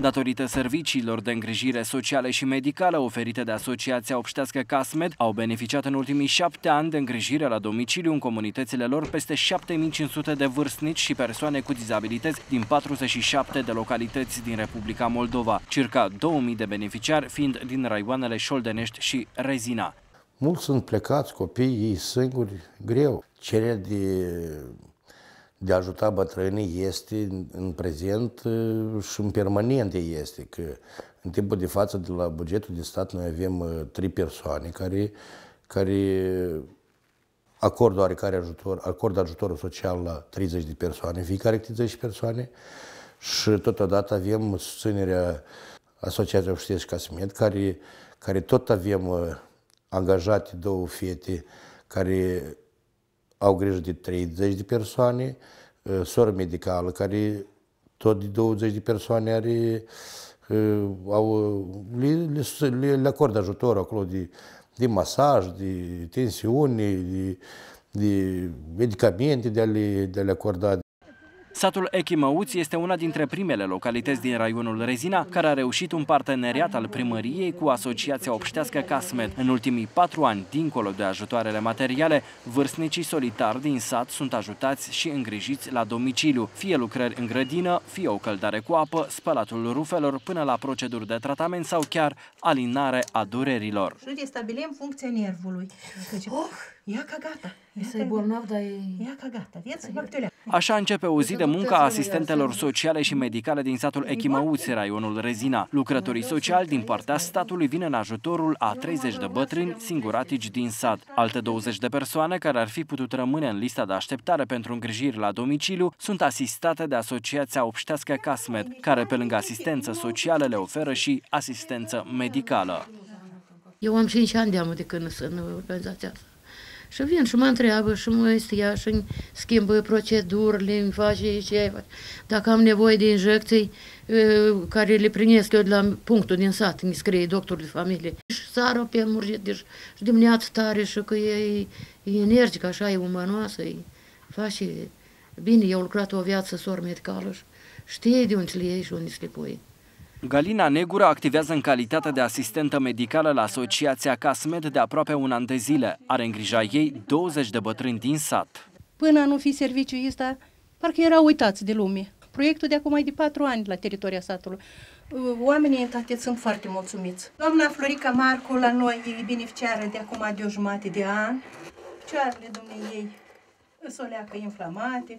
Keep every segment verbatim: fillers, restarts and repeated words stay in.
Datorită serviciilor de îngrijire socială și medicală oferite de Asociația Obștească Casmed, au beneficiat în ultimii șapte ani de îngrijire la domiciliu în comunitățile lor peste șapte mii cinci sute de vârstnici și persoane cu dizabilități din patruzeci și șapte de localități din Republica Moldova, circa două mii de beneficiari fiind din raioanele Șoldenești și Rezina. Mulți sunt plecați, copiii, ei singuri, greu. Cererea de, de a ajuta bătrânii este în prezent și în permanent este, că în timpul de față de la bugetul de stat noi avem trei persoane care, care acordă oarecare ajutor, acordă ajutorul social la treizeci de persoane, fiecare treizeci de persoane, și totodată avem susținerea Asociației Obștești Casmed, care, care tot avem angajate două fete care au grijă de treizeci de persoane, soră medicală care tot de douăzeci de persoane are, au, le, le, le acordă ajutor acolo de, de masaj, de tensiune, de, de medicamente de a le, de a le acorda. Satul Echimăuți este una dintre primele localități din raionul Rezina care a reușit un parteneriat al primăriei cu Asociația Obștească Casmed. În ultimii patru ani, dincolo de ajutoarele materiale, vârstnicii solitari din sat sunt ajutați și îngrijiți la domiciliu, fie lucrări în grădină, fie o căldare cu apă, spălatul rufelor, până la proceduri de tratament sau chiar alinare a durerilor. Și restabilim funcția nervului. Oh, ia ca gata. E bolnav, dar e... Ia ca gata. Vieți, bacteria. Așa începe o zi de muncă a asistentelor sociale și medicale din satul Echimăuți, raionul Rezina. Lucrătorii sociali din partea statului vin în ajutorul a treizeci de bătrâni singuratici din sat. Alte douăzeci de persoane care ar fi putut rămâne în lista de așteptare pentru îngrijiri la domiciliu sunt asistate de Asociația Obștească Casmed, care pe lângă asistență socială le oferă și asistență medicală. Eu am cinci ani de amă de când sunt în organizația asta. Și vin și mă întreabă și mă stia și îmi schimbă procedurile, îmi face ce. Dacă am nevoie de injecții care le primesc eu de la punctul din sat, îmi scrie doctorul de familie. Și sară pe el murgit, deci și dimineața tare și că e, e energică, așa, e umanoasă, e, face bine. Eu am lucrat o viață soră medicală și știe de unde le iei și unde se le pui. Galina Negură activează în calitate de asistentă medicală la Asociația Casmed de aproape un an de zile. Are în grija ei douăzeci de bătrâni din sat. Până a nu fi serviciul ăsta, parcă erau uitați de lume. Proiectul de acum e de patru ani la teritoria satului. Oamenii în tate sunt foarte mulțumiți. Doamna Florica Marcu la noi e beneficiară de acum de o jumătate de an. Picioarele dumneiei îs o leacă inflamate.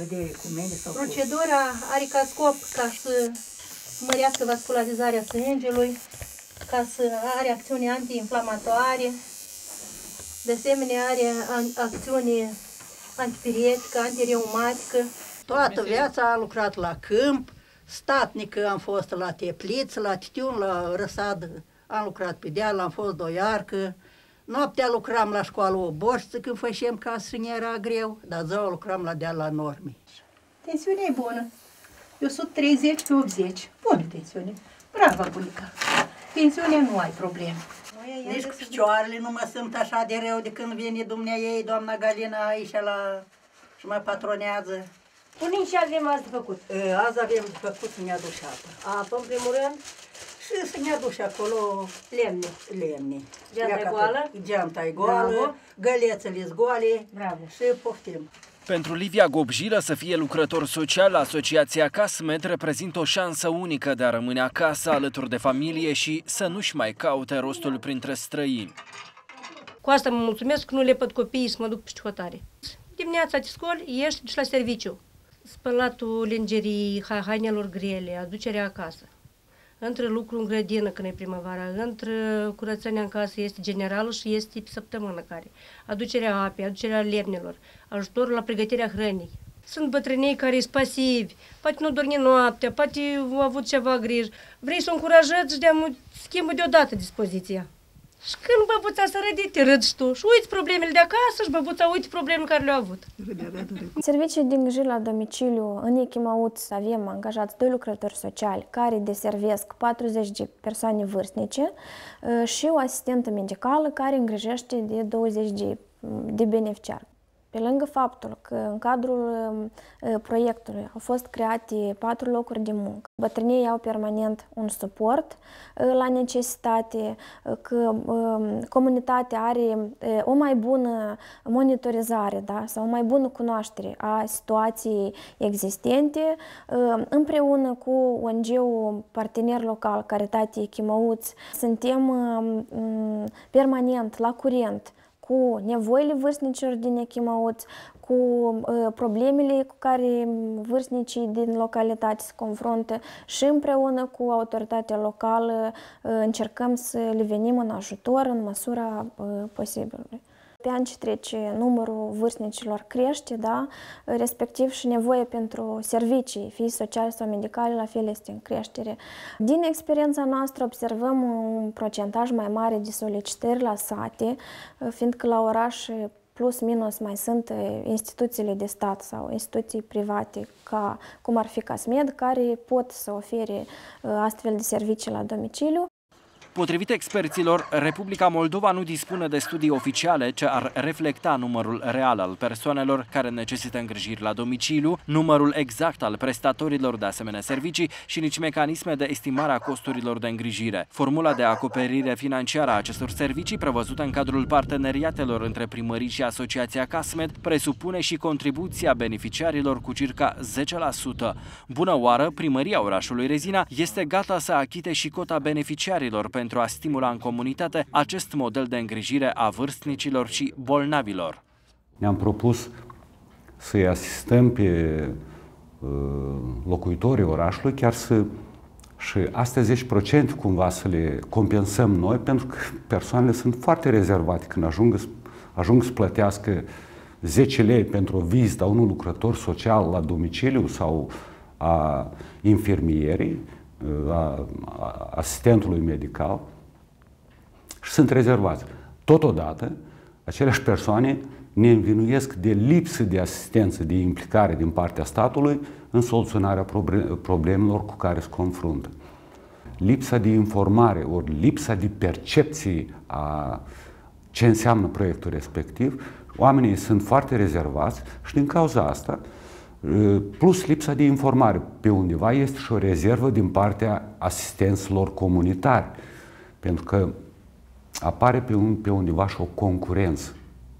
Procedura are ca scop ca să mărească vascularizarea sângelui, ca să are acțiune antiinflamatoare, de asemenea are acțiune antipiretică, antireumatică. Toată viața am lucrat la câmp, statnică am fost la tepliță, la titiun, la răsadă, am lucrat pe deal, am fost doiarcă. Noaptea lucram la școală o borșță când făceam casă și era greu, dar ziua lucram la deal la norme. Tensiunea e bună. E o sută treizeci pe optzeci. Bună tensiune. Brava, bunica. Tensiunea nu ai probleme. Nici cu picioarele nu mă simt așa de rău de când vine dumnea ei, doamna Galina, aici la... și mă patronează. Punim și avem azi de făcut? Azi avem de făcut să ne aduce apă. Apă, în primul rând? Și să ne aduce acolo lemne. Lemne. Geanta e goală? Geanta e goală, gălețele-s goale. Bravo. Și poftim. Pentru Livia Gobjilă să fie lucrător social la Asociația Casmed reprezintă o șansă unică de a rămâne acasă alături de familie și să nu-și mai caute rostul printre străini. Cu asta mă mulțumesc că nu le pot copiii să mă duc pe școtare. Dimineața te scoli, ieși și la serviciu. Spălatul lingerii, hainelor grele, aducerea acasă. Între lucru în grădină când e primăvara, între curățenia în casă este generală și este pe săptămână care. Aducerea apei, aducerea lemnelor, ajutorul la pregătirea hrănii. Sunt bătrânei care sunt pasivi, poate nu dormi noaptea, poate au avut ceva grijă. Vrei să o încurajezi și de-a schimbă deodată dispoziția. Și când băbuța să râde, te râzi tu și uiți problemele de acasă și băbuța uiți problemele care le-au avut. Serviciul de îngrijire la domiciliu în Echimăuți avem angajați doi lucrători sociali care deservesc patruzeci de persoane vârstnice și o asistentă medicală care îngrijește de douăzeci de, de beneficiari. Pe lângă faptul că în cadrul proiectului au fost create patru locuri de muncă, bătrânii au permanent un suport la necesitate, că comunitatea are o mai bună monitorizare, da? Sau o mai bună cunoaștere a situației existente, împreună cu O N G-ul partener local, Caritate Chimăuți, suntem permanent la curent cu nevoile vârstnicilor din Echimăuți, cu uh, problemele cu care vârstnicii din localitate se confruntă și împreună cu autoritatea locală uh, încercăm să le venim în ajutor în măsura uh, posibilului. Pe an ce trece, numărul vârstnicilor crește, da? Respectiv și nevoia pentru servicii, fie sociale sau medicale, la fel este în creștere. Din experiența noastră observăm un procentaj mai mare de solicitări la sate, fiindcă la oraș plus minus mai sunt instituțiile de stat sau instituții private, ca, cum ar fi Casmed, care pot să ofere astfel de servicii la domiciliu. Potrivit experților, Republica Moldova nu dispune de studii oficiale ce ar reflecta numărul real al persoanelor care necesită îngrijiri la domiciliu, numărul exact al prestatorilor de asemenea servicii și nici mecanisme de estimare a costurilor de îngrijire. Formula de acoperire financiară a acestor servicii, prevăzută în cadrul parteneriatelor între primării și Asociația Casmed, presupune și contribuția beneficiarilor cu circa zece la sută. Bună oară, primăria orașului Rezina este gata să achite și cota beneficiarilor pentru a stimula în comunitate acest model de îngrijire a vârstnicilor și bolnavilor. Ne-am propus să-i asistăm pe uh, locuitorii orașului, chiar să și astea zece la sută cumva să le compensăm noi, pentru că persoanele sunt foarte rezervate când ajung, ajung să plătească zece lei pentru o vizită a unui lucrător social la domiciliu sau a infirmierii, a asistentului medical și sunt rezervați. Totodată, aceleași persoane ne învinuiesc de lipsă de asistență, de implicare din partea statului în soluționarea problemelor cu care se confruntă. Lipsa de informare, ori lipsa de percepție a ce înseamnă proiectul respectiv, oamenii sunt foarte rezervați și din cauza asta, plus lipsa de informare. Pe undeva este și o rezervă din partea asistenților comunitari, pentru că apare pe, un, pe undeva și o concurență.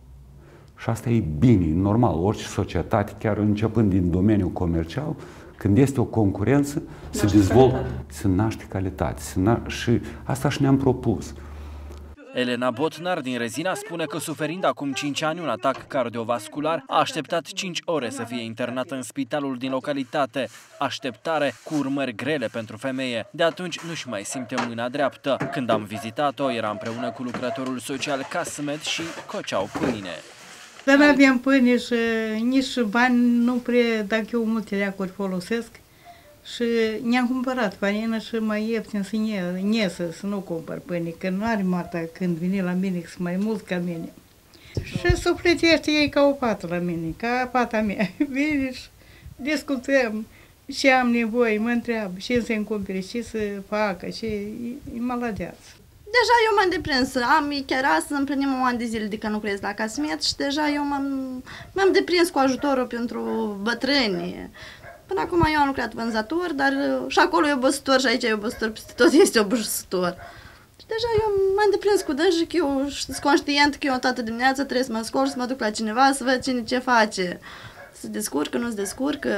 Și asta e bine, e normal. Orice societate, chiar începând din domeniul comercial, când este o concurență, se dezvoltă, se naște calitate. Se na și asta și ne-am propus. Elena Botnar din Rezina spune că, suferind acum cinci ani un atac cardiovascular, a așteptat cinci ore să fie internată în spitalul din localitate. Așteptare cu urmări grele pentru femeie. De atunci nu-și mai simte mâna dreaptă. Când am vizitat-o, era împreună cu lucrătorul social Casmed și coceau pâine. Dar nu aveam pâine și nici bani nu prea, dacă eu multe leacuri folosesc. Și ne-am cumpărat farină și mai ieftin să iesă, să nu cumpăr pâine, că nu are Marta când vine la mine, că sunt mai mult ca mine. Și sufletește ei ca o pată la mine, ca pata mea. Vine și discutăm ce am nevoie, mă întreabă ce să-mi cumpere, ce să facă, ce e maladeață. Deja eu m-am deprins, am chiar astăzi împlinim un an de zile de când lucrez la Casmed și deja eu m-am deprins cu ajutorul pentru bătrâni. Până acum eu am lucrat vânzător, dar și acolo e obositor și aici e obositor, peste tot este obositor. Și deja eu m-am deprins cu dânsi că eu sunt conștient că eu toată dimineața trebuie să mă scol, să mă duc la cineva, să văd cine ce face. Se descurcă, nu se descurcă.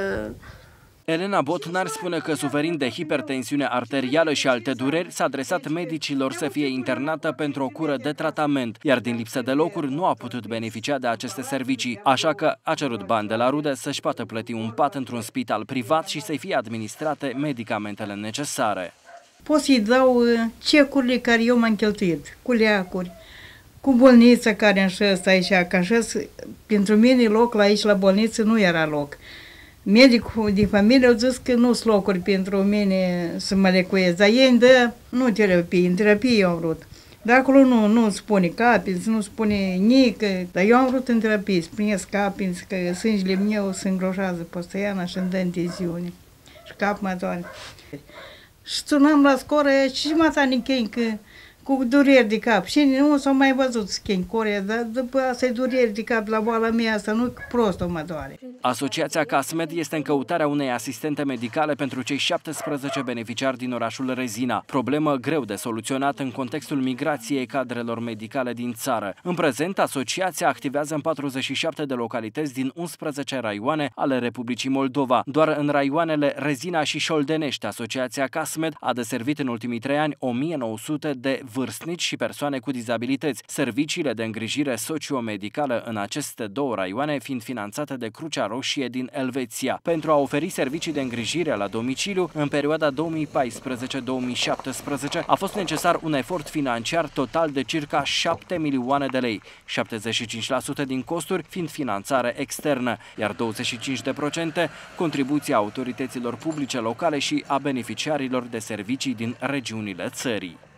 Elena Botnar spune că, suferind de hipertensiune arterială și alte dureri, s-a adresat medicilor să fie internată pentru o cură de tratament, iar din lipsă de locuri nu a putut beneficia de aceste servicii, așa că a cerut bani de la rude să-și poată plăti un pat într-un spital privat și să-i fie administrate medicamentele necesare. Pot să-i dau cecurile care eu m-am cheltuit, cu leacuri, cu bolnița care am șăs aici, că șăs, pentru mine loc la aici la bolniță nu era loc. Medicul de familie au zis că nu sunt locuri pentru mine să mă lecuiesc, dar ei îmi dă, nu terapie, în terapie eu am vrut. Dar acolo nu, nu spune capinți, nu spune nică, dar eu am vrut în terapie, spuneți capinți, că sângele meu se îngroșează postăiana și îmi dă întensiune. Și cap mă doare. Și sunam la scoră, și mă ta nichei, că cu dureri de cap. Și nu s-au mai văzut schimb Corea, dar după asta e dureri de cap la boala mea asta, nu prostul mă doare. Asociația CASMED este în căutarea unei asistente medicale pentru cei șaptesprezece beneficiari din orașul Rezina, problemă greu de soluționat în contextul migrației cadrelor medicale din țară. În prezent, asociația activează în patruzeci și șapte de localități din unsprezece raioane ale Republicii Moldova. Doar în raioanele Rezina și Șoldenești, asociația CASMED a deservit în ultimii trei ani o mie nouă sute de vârstnici și persoane cu dizabilități, serviciile de îngrijire socio-medicală în aceste două raioane fiind finanțate de Crucea Roșie din Elveția. Pentru a oferi servicii de îngrijire la domiciliu, în perioada două mii paisprezece două mii șaptesprezece a fost necesar un efort financiar total de circa șapte milioane de lei, șaptezeci și cinci la sută din costuri fiind finanțare externă, iar douăzeci și cinci la sută contribuția autorităților publice locale și a beneficiarilor de servicii din regiunile țării.